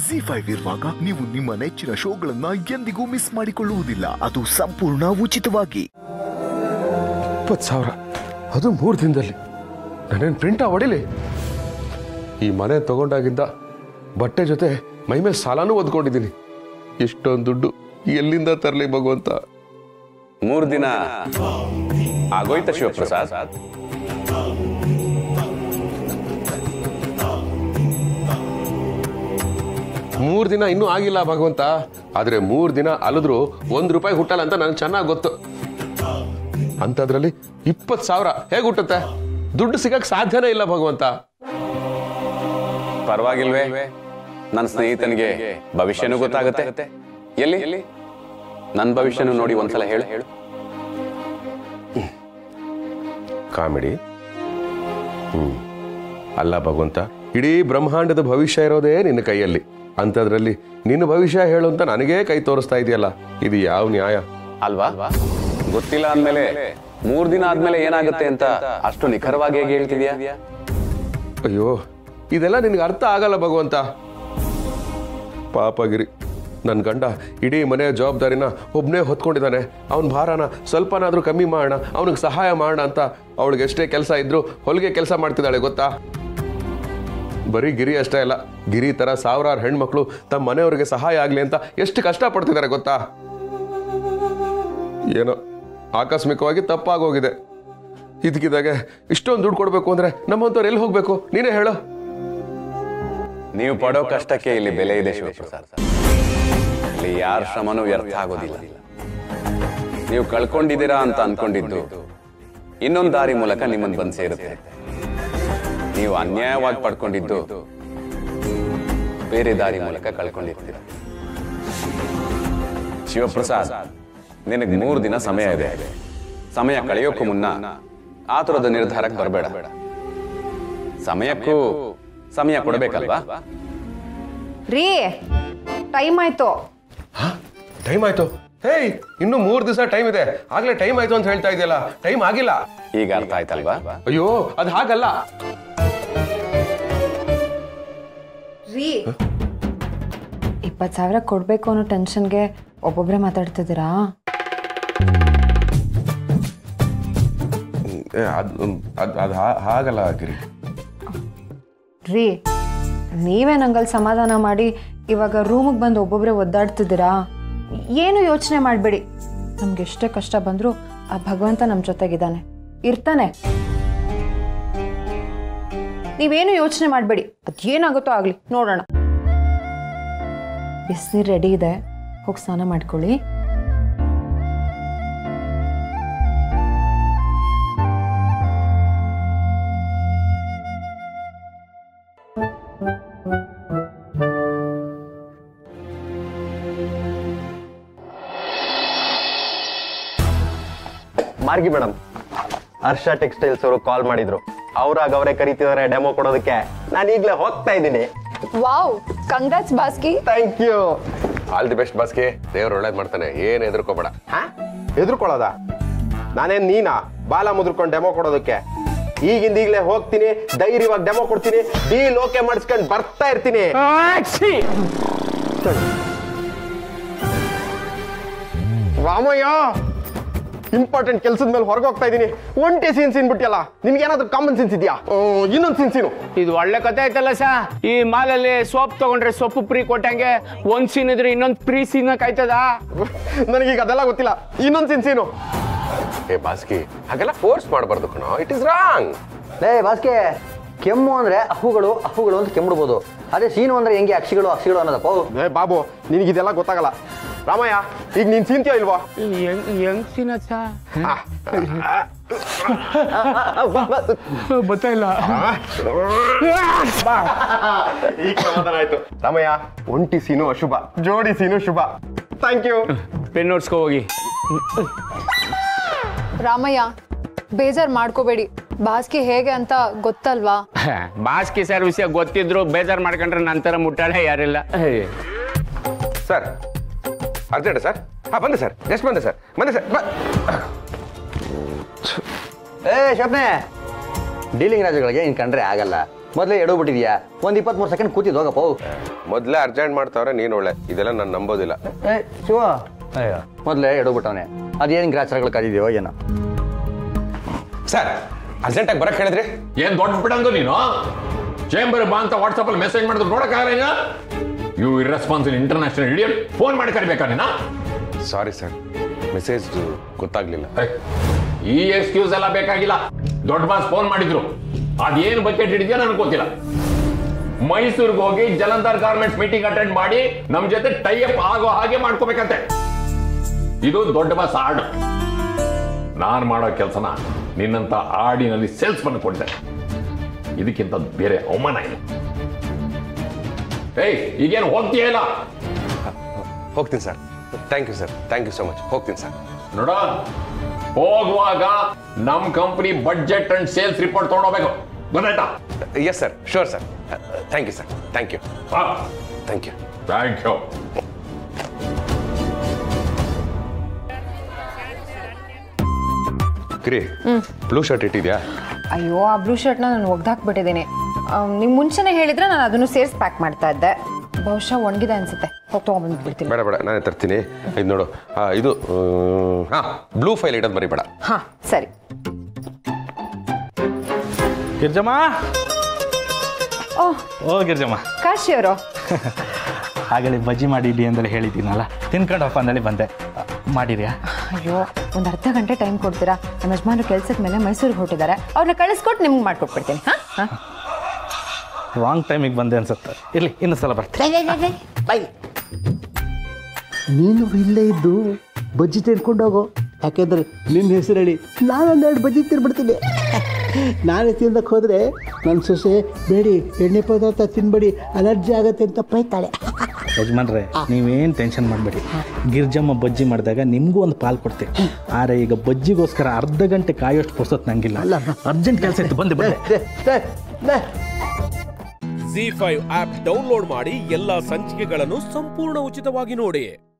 Zee5 ಇರುವಾಗ ನೀವು ನಿಮ್ಮ ನೆಚ್ಚಿನ ಶೋಗಳನ್ನ ಎಂದಿಗೂ ಮಿಸ್ ಮಾಡಿಕೊಳ್ಳುವುದಿಲ್ಲ. ಅದು ಸಂಪೂರ್ಣ ಉಚಿತವಾಗಿ. 20,000 ಅದು 3 ದಿನದಲ್ಲಿ. ನಾನೇನು ಪ್ರಿಂಟ ಹೊಡಿಲಿ? ಈ ಮನೆ ತಗೊಂಡಾಗಿಂದ ಬಟ್ಟೆ ಜೊತೆ ಮೈ ಮೇಲೆ ಸಾಲನೂ ಒದ್ಕೊಂಡಿದ್ದೀನಿ. ಇಷ್ಟೊಂದು ದುಡ್ಡು ಎಲ್ಲಿಂದ ತರಲಿ ಭಗವಂತ? 3 ದಿನ ಆಗೋಯ್ತ ಶಿವಪ್ರಸಾದ್? 3 ದಿನ ಇನ್ನೂ ಆಗಿಲ್ಲ ಭಗವಂತ. ಆದ್ರೆ 3 ದಿನ ಅಲಿದ್ರು ₹1 ಹುಟ್ಟಲ್ಲ ಅಂತ ನನಗೆ ಚೆನ್ನಾಗಿ ಗೊತ್ತು. ಅಂತದ್ರಲ್ಲಿ 20,000 ಹೇಗೆ ಹುಟ್ಟುತ್ತೆ? ದುಡ್ಡು ಸಿಗಕ್ ಸಾಧ್ಯನೇ ಇಲ್ಲ ಭಗವಂತ. ಪರವಾಗಿಲ್ವೇ, ನನ್ನ ಸ್ನೇಹಿತನಿಗೆ ಭವಿಷ್ಯನೂ ಗೊತ್ತಾಗುತ್ತೆ. ಎಲ್ಲಿ ನನ್ನ ಭವಿಷ್ಯನೂ ನೋಡಿ ಒಂದ್ಸಲ ಹೇಳು. ಕಾಮಿಡಿ. ಅಲ್ಲ ಭಗವಂತ, ಇಡೀ ಬ್ರಹ್ಮಾಂಡದ ಭವಿಷ್ಯ ಇರೋದೇ ನಿನ್ನ ಕೈಯಲ್ಲಿ. ಅಂಥದ್ರಲ್ಲಿ ನಿನ್ನ ಭವಿಷ್ಯ ಹೇಳು ಅಂತ ನನಗೇ ಕೈ ತೋರಿಸ್ತಾ ಇದೆಯಲ್ಲ, ಇದು ಯಾವ ನ್ಯಾಯ ಅಲ್ವಾ? ಗೊತ್ತಿಲ್ಲ ಅಂದ್ಮೇಲೆ 3 ದಿನ ಆದ್ಮೇಲೆ ಏನಾಗುತ್ತೆ ಅಂತ ಅಷ್ಟು ನಿಖರವಾಗಿ ಹೇಗೆ ಹೇಳ್ತಿದ್ಯಾ? ಅಯ್ಯೋ, ಇದೆಲ್ಲ ನಿನಗೆ ಅರ್ಥ ಆಗಲ್ಲ ಭಗವಂತ. ಪಾಪಗಿರಿ, ನನ್ನ ಗಂಡ ಇಡೀ ಮನೆಯ ಜವಾಬ್ದಾರಿನ ಒಬ್ಬನೇ ಹೊತ್ಕೊಂಡಿದ್ದಾನೆ. ಅವನ ಭಾರನ ಸ್ವಲ್ಪನಾದ್ರೂ ಕಮ್ಮಿ ಮಾಡೋಣ, ಅವನಿಗೆ ಸಹಾಯ ಮಾಡೋಣ ಅಂತ ಅವಳಿಗೆ ಎಷ್ಟೇ ಕೆಲಸ ಇದ್ರು ಹೊಲಿಗೆ ಕೆಲಸ ಮಾಡ್ತಿದ್ದಾಳೆ ಗೊತ್ತಾ? ಬರೀ ಗಿರಿ ಅಷ್ಟೇ ಅಲ್ಲ, ಗಿರಿ ತರ 1000 ಹೆಣ್ಮಕ್ಳು ತಮ್ಮ ಮನೆಯವರಿಗೆ ಸಹಾಯ ಆಗ್ಲಿ ಅಂತ ಎಷ್ಟು ಕಷ್ಟ ಪಡ್ತಿದ್ದಾರೆ ಗೊತ್ತಾ? ಏನೋ ಆಕಸ್ಮಿಕವಾಗಿ ತಪ್ಪಾಗೋಗಿದೆ. ಇದಕ್ಕಿದ್ದಾಗೆ ಇಷ್ಟೊಂದು ದುಡ್ಡು ಕೊಡ್ಬೇಕು ಅಂದ್ರೆ ನಮ್ಮಂತವ್ರು ಎಲ್ಲಿ ಹೋಗ್ಬೇಕು? ನೀನೇ ಹೇಳು. ನೀವು ಪಡೋ ಕಷ್ಟಕ್ಕೆ ಇಲ್ಲಿ ಬೆಲೆ ಇದೆ ಶಿವಪ್ರಸಾದ್. ಇಲ್ಲಿ ಯಾರ ಶ್ರಮನೂ ವ್ಯರ್ಥ ಆಗೋದಿಲ್ಲ. ನೀವು ಕಳ್ಕೊಂಡಿದ್ದೀರಾ ಅಂತ ಅನ್ಕೊಂಡಿದ್ದು ಇನ್ನೊಂದು ದಾರಿ ಮೂಲಕ ನಿಮ್ಮನ್ನು ಬಂದು ಸೇರುತ್ತೆ. ನೀವು ಅನ್ಯಾಯವಾಗಿ ಪಡ್ಕೊಂಡಿದ್ದು ಬೇರೆ ದಾರಿ ಮೂಲಕ ಕಳ್ಕೊಂಡಿರ್ತೀರ. ಶಿವಪ್ರಸಾದ್, ನಿನಗೆ 3 ದಿನ ಸಮಯ ಇದೆ. ಸಮಯ ಕಳೆಯೋಕ್ಕೂ ಮುನ್ನ ಆತುರದ ನಿರ್ಧಾರಕ್ಕೆ ಬರಬೇಡ. ಸಮಯಕ್ಕೂ ಸಮಯ ಕೊಡಬೇಕಲ್ವಾ? ರೀ, ಟೈಮ್ ಆಯ್ತು. ಟೈಮ್ ಆಯ್ತು? ಹೇಯ್, ಇನ್ನು 3 ದಿವಸ ಟೈಮ್ ಇದೆ. ಆಗ್ಲೇ ಟೈಮ್ ಆಯ್ತು ಅಂತ ಹೇಳ್ತಾ ಇದೆಯಲ್ಲ, ಟೈಮ್ ಆಗಿಲ್ಲ. ಈಗ ಅರ್ಥ ಆಯ್ತಲ್ವಾ? ಅಯ್ಯೋ, ಅದು ಹಾಗಲ್ಲ ರೀ. 20,000 ಕೊಡ್ಬೇಕು ಅನ್ನೋ ಟೆನ್ಷನ್ಗೆ ಒಬ್ಬೊಬ್ರೆ ಮಾತಾಡ್ತಿದ್ದೀರಾ? ಅದು ಹಾಗಲ್ಲ ಗಿರಿ. ರೀ, ನೀವೇ ನಂಗಲ್ಲಿ ಸಮಾಧಾನ ಮಾಡಿ ಇವಾಗ ರೂಮಿಗೆ ಬಂದು ಒಬ್ಬೊಬ್ರೆ ಒದ್ದಾಡ್ತಿದ್ದೀರಾ. ಏನು ಯೋಚನೆ ಮಾಡಬೇಡಿ. ನಮ್ಗೆ ಎಷ್ಟೇ ಕಷ್ಟ ಬಂದರೂ ಆ ಭಗವಂತ ನಮ್ಮ ಜೊತೆಗಿದ್ದಾನೆ, ಇರ್ತಾನೆ. ನೀವೇನು ಯೋಚನೆ ಮಾಡಬೇಡಿ. ಅದೇನಾಗುತ್ತೋ ಆಗಲಿ, ನೋಡೋಣ. ಬಿಸಿನೀರು ರೆಡಿ ಇದೆ, ಹೋಗಿ ಸ್ನಾನ ಮಾಡ್ಕೊಳ್ಳಿ. ಮಾರ್ಗಿ ಮೇಡಮ್, ಹರ್ಷ ಟೆಕ್ಸ್ಟೈಲ್ಸ್ ಅವರು ಕಾಲ್ ಮಾಡಿದ್ರು. ಅವರೇ ಕರೀತಿದ್ದಾರೆ ಡೆಮೋ ಕೊಡೋದಕ್ಕೆ. ನಾನು ಈಗಲೇ ಹೋಗ್ತಾ ಇದ್ದೀನಿ. Wow, congrats Baski. Thank you. All the best Baski. ದೇವ್ರು ಒಳ್ಳೇದ್ ಮಾಡ್ತಾನೆ, ಏನ್ ಹೆದರ್ಕೋಬೇಡ. ಹೆದರ್ಕೊಳ್ಳೋದ? ನಾನೇನ್ ನೀನಾ ಬಾಲ ಮುದ್ರಕೊಂಡು ಡೆಮೋ ಕೊಡೋದಕ್ಕೆ? ಈಗಲೇ ಹೋಗ್ತೀನಿ, ಧೈರ್ಯವಾಗಿ ಡೆಮೋ ಕೊಡ್ತೀನಿ, ಡೀಲ್ ಓಕೆ ಮಾಡಿಸ್ಕೊಂಡು ಬರ್ತಾ ಇರ್ತೀನಿ. ರಾಮಯ್ಯ, ಇಂಪಾರ್ಟೆಂಟ್ ಕೆಲಸದ ಮೇಲೆ ಹೊರಗೆ ಹೋಗ್ತಾ ಇದ್ದೀನಿ. ಒಂಟೆ ಸೀನ್ ಬಿಟ್ಟಿಯಲ್ಲ, ನಿನ್ಗೆ ಏನಾದ್ರು ಕಾಮನ್ ಸೆನ್ಸ್ ಇದೆಯಾ? ಇನ್ನೊಂದು ಸೀನು. ಇದು ಒಳ್ಳೆ ಕತೆ ಆಯ್ತಲ್ಲ ಸಾ. ಈ ಮಾಲಲ್ಲಿ ಸೋಪ್ ತಗೊಂಡ್ರೆ ಸೊಪ್ಪು ಫ್ರೀ ಕೊಟ್ಟಂಗೆ ಒಂದ್ ಸೀನ್ ಇದ್ರೆ ಇನ್ನೊಂದು ಫ್ರೀ ಸೀನ್ ಕಾಯ್ತದ? ನನಗೀಗ ಅದೆಲ್ಲ ಗೊತ್ತಿಲ್ಲ. ಇನ್ನೊಂದು ಸೀನು. ಏ ಬಾಸ್ಕಿ, ಹಾಗೆಲ್ಲ ಫೋರ್ಸ್ ಮಾಡಬಾರ್ದು ಕಣೋ, ಇಟ್ ಇಸ್ ರಾಂಗ್. ಲೇ ಬಾಸ್ಕೆ, ಕೆಮ್ಮು ಅಂದ್ರೆ ಅಹುಗಳು ಅಹುಗಳು ಅಂತ ಕೆಮ್ಮಿಡ್ಬೋದು. ಅದೇ ಸೀನು ಅಂದ್ರೆ ಹೆಂಗೆ ಅಕ್ಷಿಗಳು ಅಕ್ಷಿಗಳು ಅನ್ನೋದಪ್ಪ. ಏ ಬಾಬು, ನಿನಗಿದೆಲ್ಲ ಗೊತ್ತಾಗಲ್ಲ. ರಾಮಯ್ಯ, ಈಗ ನೀನ್ ಸೀನ್ತೀಯ ಇಲ್ವಾ? ಹೆಂಗ್ ಸೀನ್ ಗೊತ್ತಾಯಿಲ್ಲ. ಈಗ ಸಮಾಧಾನ ಆಯ್ತು. ರಾಮಯ್ಯ, ಒಂಟಿ ಸೀನು ಅಶುಭ, ಜೋಡಿ ಸೀನು ಶುಭ. Thank you. ಪೆನ್ ನೋಡ್ಸ್ಕೊ ಹೋಗಿ. ರಾಮಯ್ಯ, ಬೇಜಾರ್ ಮಾಡ್ಕೋಬೇಡಿ. ಬಾಸ್ಕಿ ಹೇಗೆ ಅಂತ ಗೊತ್ತಲ್ವಾ? ಬಾಸ್ಕಿ ಸರ್ ವಿಷಯ ಗೊತ್ತಿದ್ರು ಬೇಜಾರ್ ಮಾಡ್ಕೊಂಡ್ರೆ ನಂತರ ಮುಟ್ಟಾಳೆ ಯಾರಿಲ್ಲ. Sir urgent sir. ಬಂದೆ ಸರ್, ಎಷ್ಟು ಬಂದೆ ಸರ್? ಬಂದೆ ಸರ್. ಏ ಶಪ್ನೆ, ಡೀಲಿಂಗ್ ರಾಜುಗಳಿಗೆ ಇನ್ ಕಂಡ್ರೆ ಆಗಲ್ಲ. ಮೊದಲೇ ಎಡೋಗ್ಬಿಟ್ಟಿದ್ಯಾ ಒಂದು 23 ಸೆಕೆಂಡ್ ಕೂತಿದ್ದು ಹೋಗಪ್ಪ. ಮೊದಲೇ ಅರ್ಜೆಂಟ್ ಮಾಡ್ತಾವ್ರೆ ನೀನು ಒಳ್ಳೆ, ಇದೆಲ್ಲ ನಾನು ನಂಬೋದಿಲ್ಲ. ಶಿವ ಮೊದಲೇ ಎಡೋಗ್ಬಿಟ್ಟವನೆ, ಅದೇನು ಗ್ರಾಚಾರಗಳು ಕಾದಿದೆಯೋ ಏನೋ. ಸರ್ ಅರ್ಜೆಂಟಾಗಿ ಬರಕ್ಕೆ ಹೇಳಿದ್ರಿ. ಏನ್ ದೊಡ್ಡ ಬಿಡಂದು ನೀನು ಚೇಂಬರ್ ಬಾ ಅಂತ ವಾಟ್ಸಪ್ ಅಲ್ಲಿ ಮೆಸೇಜ್ ಮಾಡಿದ್ರು ನೋಡಕ್ಕಾಗಲ್ಲ. You irresponsible international idiot, phone ಮಾಡಿ ಕರಿಬೇಕಾ ನೀನು? ಸಾರಿ ಸರ್, ಮೆಸೇಜ್ ಗೊತ್ತಾಗ್ಲಿಲ್ಲ. ಈ ಎಕ್ಸ್ಕ್ಯೂಸ್ ಎಲ್ಲ ಬೇಕಾಗಿಲ್ಲ. ದೊಡ್ಡ ಬಾಸ್ ಫೋನ್ ಮಾಡಿದ್ರು, ಅದೇನು ಬಕೆಟ್ ಹಿಡಿದ್ಯಾ ನನಗೆ ಗೊತ್ತಿಲ್ಲ. ಮೈಸೂರಿಗೆ ಹೋಗಿ ಜಲಂಧರ್ ಗಾರ್ಮೆಂಟ್ಸ್ ಮೀಟಿಂಗ್ ಅಟೆಂಡ್ ಮಾಡಿ ನಮ್ ಜೊತೆ ಟೈ ಅಪ್ ಆಗೋ ಹಾಗೆ ಮಾಡ್ಕೋಬೇಕಂತೆ. ಇದು ದೊಡ್ಡ ಬಾಸ್ ಆರ್ಡರ್. ನಾನ್ ಮಾಡೋ ಕೆಲಸನ ನಿನ್ನಂತ ಆಡಿನಲ್ಲಿ ಸೇಲ್ಸ್ ಬಂದು ಕೊಡ್ತೇನೆ. ಇದಕ್ಕಿಂತ ಬೇರೆ ಅವಮಾನ ಇಲ್ಲ. ಏಯ್ ಈಗೇನು ಹೋಗ್ತೀಯ ಇಲ್ಲ? ಹೋಗ್ತೀನಿ sir. Thank you sir, thank you so much. ಹೋಗ್ತೀನಿ ಸರ್. ನೋಡ, ಹೋಗುವಾಗ ನಮ್ company budget and sales report ತಗೊಂಡೋಗ್ಬೇಕು, ಗೊತ್ತಾಯ್ತಾ? Yes sir, sure sir. Thank you sir, thank you, thank you, thank you. ಕ್ರಿ ಬ್ಲೂ ಶರ್ಟ್ ಇಟ್ಟಿದ್ಯಾ? ಅಯ್ಯೋ, ಆ ಬ್ಲೂ ಶರ್ಟ್ನ ನಾನು ಒಗ್ದಾಕ್ಬಿಟ್ಟಿದ್ದೀನಿ. ನಿಮ್ ಮುಂಚೆನೆ ಹೇಳಿದ್ರೆ ನಾನು ಅದನ್ನು ಸೇರಿಸಿ ಪ್ಯಾಕ್ ಮಾಡ್ತಾ ಇದ್ದೆ. ಬಹುಶಃ ಒಣಗಿದೆ ಅನ್ಸುತ್ತೆ, ಹೋಗಿ ತೊಗೊಂಡ್ಬಂದ್ಬಿಡ್ತೀನಿ. ಬೇಡ ಬೇಡ, ನಾನೇ ತರ್ತೀನಿ. ಇದು ನೋಡು, ಇದು ಬ್ಲೂ ಫೈಲ್ ಇಡೋದು ಮರಿಬೇಡ. ಹಾ ಸರಿ. ಗಿರ್ಜಮ್ಮ, ಓ ಗಿರ್ಜಮ್ಮ, ಕಾಶಿ ಅವರು ಆಗಲೇ ಬಜ್ಜಿ ಮಾಡಿಡಿ ಅಂತೇಳಿ ಹೇಳಿದ್ದೀನಲ್ಲ, ತಿನ್ಕೊಂಡಪ್ಪ ಅಂದೇಳಿ ಬಂದೆ. ಮಾಡಿದ್ಯಾ? ಅಯ್ಯೋ, ಒಂದು ಅರ್ಧ ಗಂಟೆ ಟೈಮ್ ಕೊಡ್ತೀರಾ? ನಮ್ಮ ಯಜಮಾನ್ರು ಕೆಲ್ಸದ ಮೇಲೆ ಮೈಸೂರಿಗೆ ಹೊರಟಿದ್ದಾರೆ, ಅವ್ರನ್ನ ಕಳಿಸ್ಕೊಟ್ಟು ನಿಮ್ಗೆ ಮಾಡ್ಕೊಟ್ಬಿಡ್ತೀನಿ. ಹಾಂ, ರಾಂಗ್ ಟೈಮಿಗೆ ಬಂದೆ ಅನ್ಸುತ್ತೆ. ಇರಲಿ, ಇನ್ನೊಂದು ಸಲ ಬರ್ತೀನಿ. ನೀನು ಇಲ್ಲೇ ಇದ್ದು ಬಜ್ಜಿ ತಿನ್ಕೊಂಡೋಗು, ಯಾಕೆಂದ್ರೆ ನಿನ್ನ ಹೆಸರು ಹೇಳಿ ನಾನೊಂದೆರಡು ಬಜ್ಜಿ ತಿನ್ಬಿಡ್ತೀನಿ. ನಾನು ತಿನ್ನಕ್ಕೆ ಹೋದರೆ ನನ್ನ ಸೊಸೆ ಬೇಡಿ ಎಣ್ಣೆ ಪದಾರ್ಥ ತಿನ್ಬೇಡಿ ಅಲರ್ಜಿ ಆಗುತ್ತೆ ಅಂತ ಬೈತಾಳೆ. ಯಜಮಾನ್ರೆ, ನೀವೇನು ಟೆನ್ಷನ್ ಮಾಡಬೇಡಿ. ಗಿರ್ಜಮ್ಮ ಬಜ್ಜಿ ಮಾಡಿದಾಗ ನಿಮಗೂ ಒಂದು ಪಾಲು ಕೊಡ್ತೀವಿ. ಆದರೆ ಈಗ ಬಜ್ಜಿಗೋಸ್ಕರ ಅರ್ಧ ಗಂಟೆ ಕಾಯೋಷ್ಟು ಪುರ್ಸೊತ್ತು ನಂಗಿಲ್ಲ. ಅರ್ಜೆಂಟ್ ಕೆಲಸ ಇತ್ತು, ಬಂದೆ. Zee 5 ಆಪ್ ಡೌನ್ಲೋಡ್ ಮಾಡಿ ಎಲ್ಲಾ ಸಂಚಿಕೆಗಳನ್ನು ಸಂಪೂರ್ಣ ಉಚಿತವಾಗಿ ನೋಡಿ.